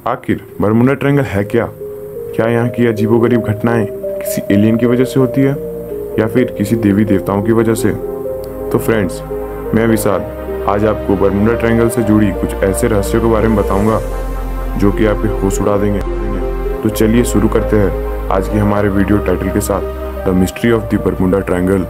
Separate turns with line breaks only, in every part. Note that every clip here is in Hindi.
आखिर बरमुडा ट्रायंगल है क्या? क्या यहाँ की अजीबोगरीब घटनाएं किसी एलियन की वजह से होती है या फिर किसी देवी देवताओं की वजह से? तो फ्रेंड्स, मैं विशाल आज आपको बरमुडा ट्रायंगल से जुड़ी कुछ ऐसे रहस्यों के बारे में बताऊंगा जो कि आपके होश उड़ा देंगे। तो चलिए शुरू करते हैं आज की हमारे वीडियो टाइटल के साथ, the mystery of the Bermuda triangle.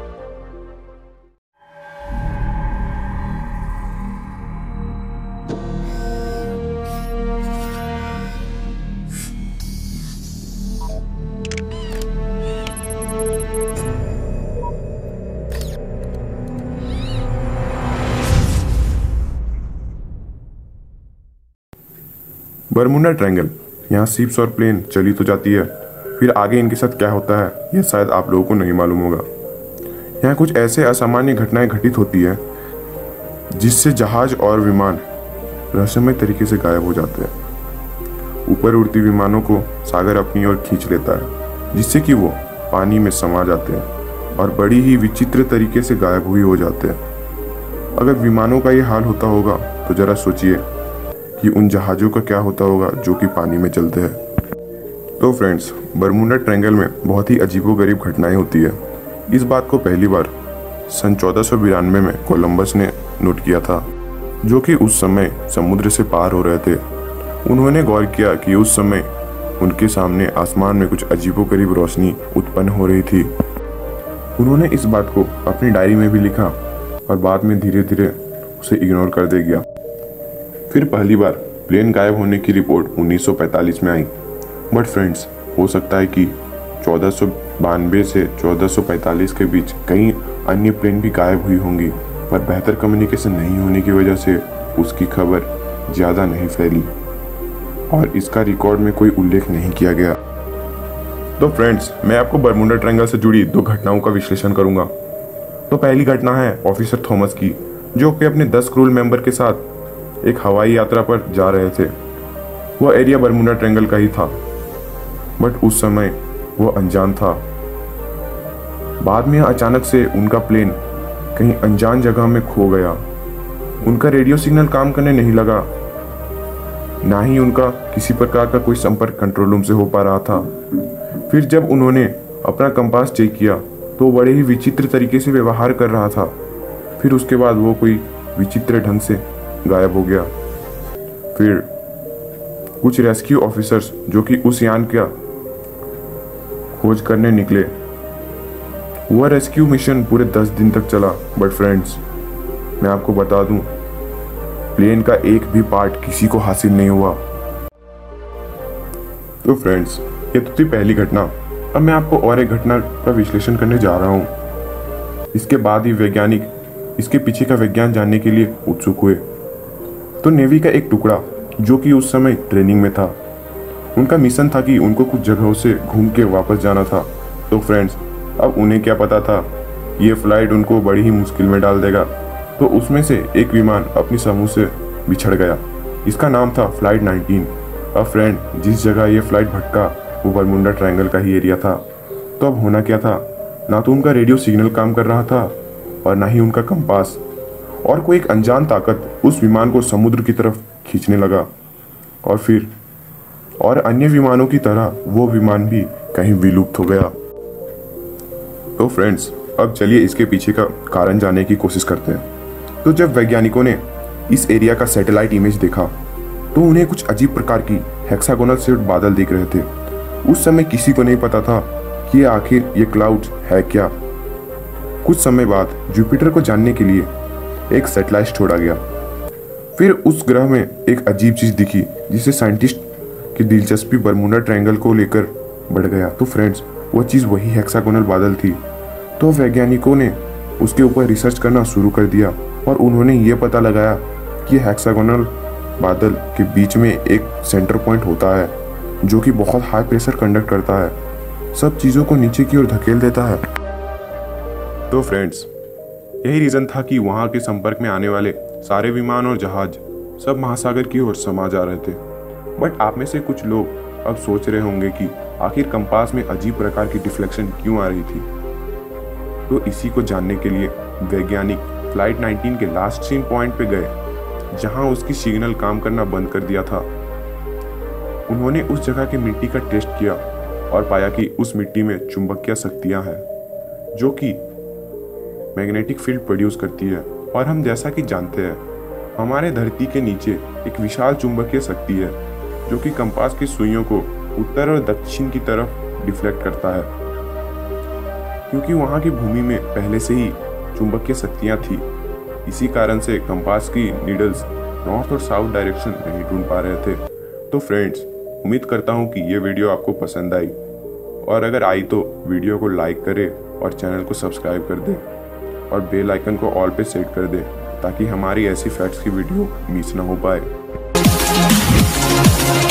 Bermuda triangle, यहाँ शिप्स और प्लेन चली तो जाती है, फिर आगे इनके साथ क्या होता है यह शायद आप लोगों को नहीं मालूम होगा। यहाँ कुछ ऐसे असामान्य घटनाएं घटित होती है जिससे जहाज और विमान रहस्यमय तरीके से गायब हो जाते हैं। ऊपर उड़ती विमानों को सागर अपनी ओर खींच लेता है जिससे कि वो पानी में समा जाते हैं और बड़ी ही विचित्र तरीके से गायब हुए हो जाते हैं। अगर विमानों का ये हाल होता होगा तो जरा सोचिए कि उन जहाज़ों का क्या होता होगा जो कि पानी में चलते हैं। तो फ्रेंड्स, बरमुडा ट्रायंगल में बहुत ही अजीबोगरीब घटनाएं होती है। इस बात को पहली बार सन 1492 में कोलंबस ने नोट किया था, जो कि उस समय समुद्र से पार हो रहे थे। उन्होंने गौर किया कि उस समय उनके सामने आसमान में कुछ अजीबोगरीब रोशनी उत्पन्न हो रही थी। उन्होंने इस बात को अपनी डायरी में भी लिखा और बाद में धीरे धीरे उसे इग्नोर कर दे गया। फिर पहली बार प्लेन गायब होने की रिपोर्ट 1945 में आई। बट फ्रेंड्स, हो सकता है कि 1492 से 1445 के बीच कई अन्य प्लेन भी गायब हुई होंगी, पर बेहतर कम्युनिकेशन नहीं होने की वजह से उसकी खबर ज़्यादा नहीं फैली और इसका रिकॉर्ड में कोई उल्लेख नहीं किया गया। तो फ्रेंड्स, मैं आपको बरमुडा ट्रायंगल से जुड़ी दो घटनाओं का विश्लेषण करूंगा। तो पहली घटना है ऑफिसर थॉमस की, जो कि अपने 10 क्रू मेंबर के साथ एक हवाई यात्रा पर जा रहे थे। वह एरिया बरमुडा ट्रायंगल का ही था, बट उस समय वह अनजान था। बाद में अचानक से उनका प्लेन कहीं अनजान जगह में खो गया। उनका रेडियो सिग्नल काम करने नहीं लगा, ना ही उनका किसी प्रकार का कोई संपर्क कंट्रोल रूम से हो पा रहा था। फिर जब उन्होंने अपना कंपास चेक किया तो बड़े ही विचित्र तरीके से व्यवहार कर रहा था। फिर उसके बाद वो कोई विचित्र ढंग से गायब हो गया। फिर कुछ रेस्क्यू ऑफिसर्स जो कि उस यान का खोज करने निकले। वह रेस्क्यू मिशन पूरे 10 दिन तक चला। बट फ्रेंड्स, मैं आपको बता दूं, प्लेन का एक भी पार्ट किसी को हासिल नहीं हुआ। तो फ्रेंड्स, ये तो थी पहली घटना। अब मैं आपको और एक घटना का विश्लेषण करने जा रहा हूं। इसके बाद ही वैज्ञानिक इसके पीछे का विज्ञान जानने के लिए उत्सुक हुए। तो नेवी का एक टुकड़ा जो कि उस समय ट्रेनिंग में था, उनका मिशन था कि उनको कुछ जगहों से घूम के वापस जाना था। तो फ्रेंड्स, अब उन्हें क्या पता था ये फ्लाइट उनको बड़ी ही मुश्किल में डाल देगा। तो उसमें से एक विमान अपनी समूह से बिछड़ गया। इसका नाम था फ्लाइट 19। अब फ्रेंड, जिस जगह ये फ्लाइट भटका वो बरमुडा ट्रायंगल का ही एरिया था। तो अब होना क्या था, ना तो उनका रेडियो सिग्नल काम कर रहा था और ना ही उनका कंपास, और कोई एक अनजान ताकत उस विमान को समुद्र की तरफ खींचने लगा। और फिर और अन्य विमानों की तरह वो विमान भी कहीं विलुप्त हो गया। तो फ्रेंड्स, अब चलिए इसके पीछे का कारण जानने की कोशिश करते हैं। तो जब वैज्ञानिकों ने इस एरिया का सैटेलाइट इमेज देखा तो उन्हें कुछ अजीब प्रकार की हेक्सागोनल शेप्ड बादल दिख रहे थे। उस समय किसी को नहीं पता था कि आखिर ये क्लाउड्स है क्या। कुछ समय बाद जुपिटर को जानने के लिए एक सैटेलाइट छोड़ा गया। फिर उस ग्रह में एक अजीब चीज दिखी जिससे साइंटिस्ट की दिलचस्पी बरमुडा ट्रायंगल को लेकर बढ़ गया। तो फ्रेंड्स, वो चीज वही हेक्सागोनल बादल थी। तो वैज्ञानिकों ने उसके ऊपर रिसर्च करना शुरू कर दिया और उन्होंने ये पता लगाया कि हेक्सागोनल बादल के बीच में एक सेंटर पॉइंट होता है जो कि बहुत हाई प्रेशर कंडक्ट करता है, सब चीज़ों को नीचे की ओर धकेल देता है। तो फ्रेंड्स, यही रीज़न था कि वहाँ के संपर्क में आने वाले सारे विमान और जहाज सब महासागर की ओर समा जा रहे थे। बट आप में से कुछ लोग अब सोच रहे होंगे कि आखिर कंपास में अजीब प्रकार की डिफ्लेक्शन क्यों आ रही थी। तो इसी को जानने के लिए वैज्ञानिक फ्लाइट 19 के लास्ट सीन पॉइंट पे गए, जहां उसकी सिग्नल काम करना बंद कर दिया था। उन्होंने उस जगह की मिट्टी का टेस्ट किया और पाया कि उस मिट्टी में चुंबकीय शक्तियाँ हैं जो कि मैग्नेटिक फील्ड प्रोड्यूस करती है। और हम जैसा कि जानते हैं, हमारे धरती के नीचे एक विशाल चुंबकीय शक्ति है जो कि कंपास की सुइयों को उत्तर और दक्षिण की तरफ डिफ्लेक्ट करता है। क्योंकि वहाँ की भूमि में पहले से ही चुंबकीय शक्तियाँ थी, इसी कारण से कंपास की नीडल्स नॉर्थ और साउथ डायरेक्शन नहीं ढूंढ पा रहे थे। तो फ्रेंड्स, उम्मीद करता हूँ कि ये वीडियो आपको पसंद आई, और अगर आई तो वीडियो को लाइक करें और चैनल को सब्सक्राइब कर दें और बेल आइकन को ऑल पे सेट कर दें ताकि हमारी ऐसी फैक्ट्स की वीडियो मिस ना हो पाए।